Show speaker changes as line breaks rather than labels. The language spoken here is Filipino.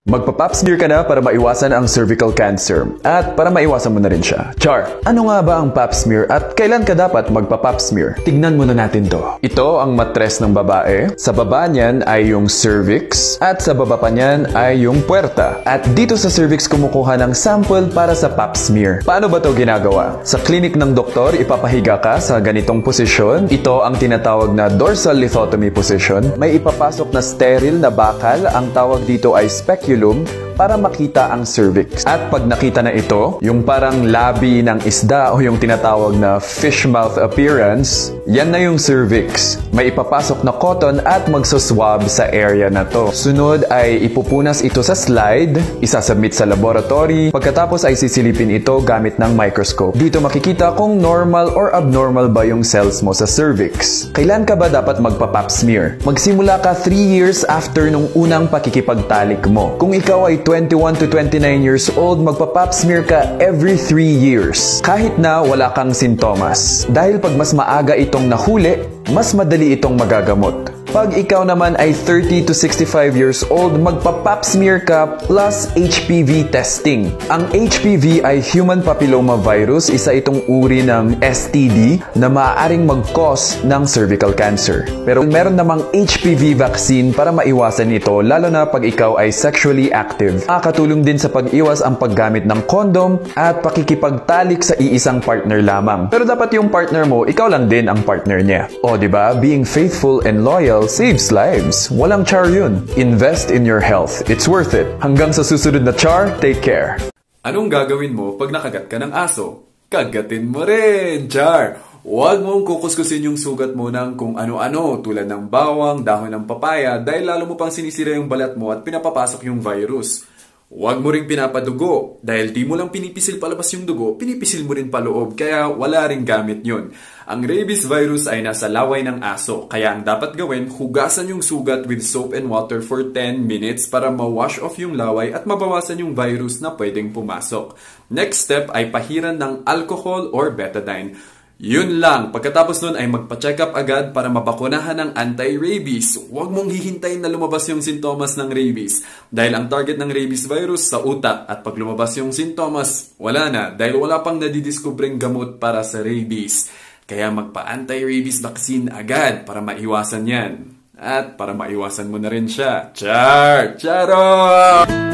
Magpa-pap smear ka na para maiwasan ang cervical cancer at para maiwasan mo na rin siya. Char, ano nga ba ang pap smear at kailan ka dapat magpa-pap smear? Tignan muna natin to. Ito ang matres ng babae. Sa baba niyan ay yung cervix at sa baba pa niyan ay yung puwerta. At dito sa cervix kumukuha ng sample para sa pap smear. Paano ba to ginagawa? Sa klinik ng doktor, ipapahiga ka sa ganitong posisyon. Ito ang tinatawag na dorsal lithotomy position. May ipapasok na sterile na bakal. Ang tawag dito ay speculum para makita ang cervix. At pag nakita na ito, yung parang labi ng isda o yung tinatawag na fish mouth appearance, yan na yung cervix. May ipapasok na cotton at magsuswab sa area na to. Sunod ay ipupunas ito sa slide, isasubmit sa laboratory, pagkatapos ay sisilipin ito gamit ng microscope. Dito makikita kung normal or abnormal ba yung cells mo sa cervix. Kailan ka ba dapat magpa-pap smear? Magsimula ka 3 years after nung unang pakikipagtalik mo. Kung ikaw ay 21 to 29 years old, magpa-pap smear ka every 3 years. Kahit na wala kang sintomas. Dahil pag mas maaga itong nahuli, mas madali itong magagamot. Pag ikaw naman ay 30 to 65 years old, magpa-pap smear ka plus HPV testing. Ang HPV ay Human Papilloma Virus, isa itong uri ng STD na maaaring mag-cause ng cervical cancer. Pero meron namang HPV vaccine para maiwasan ito, lalo na pag ikaw ay sexually active. Nakakatulong din sa pag-iwas ang paggamit ng condom at pakikipagtalik sa iisang partner lamang. Pero dapat yung partner mo, ikaw lang din ang partner niya. O diba, being faithful and loyal saves lives. Walang char yun. Invest in your health. It's worth it. Hanggang sa susunod na char, take care.
Anong gagawin mo pag nakagat ka ng aso? Kagatin mo rin, char! Huwag mong kukuskusin yung sugat mo ng kung ano-ano tulad ng bawang, dahon ng papaya dahil lalo mo pang sinisira yung balat mo at pinapapasok yung virus. Huwag mo ring pinapadugo dahil di mo lang pinipisil palabas yung dugo, pinipisil mo rin paloob kaya wala ring gamit yun. Ang rabies virus ay nasa laway ng aso kaya ang dapat gawin, hugasan yung sugat with soap and water for 10 minutes para ma-wash off yung laway at mabawasan yung virus na pwedeng pumasok. Next step ay pahiran ng alcohol or betadine. Yun lang. Pagkatapos nun ay magpa-check up agad para mabakunahan ng anti-rabies. Huwag mong hihintayin na lumabas yung sintomas ng rabies. Dahil ang target ng rabies virus sa utak at pag lumabas yung sintomas, wala na. Dahil wala pang nadidiskubreng gamot para sa rabies. Kaya magpa-anti-rabies vaccine agad para maiwasan yan. At para maiwasan mo na rin siya. Char! Charo!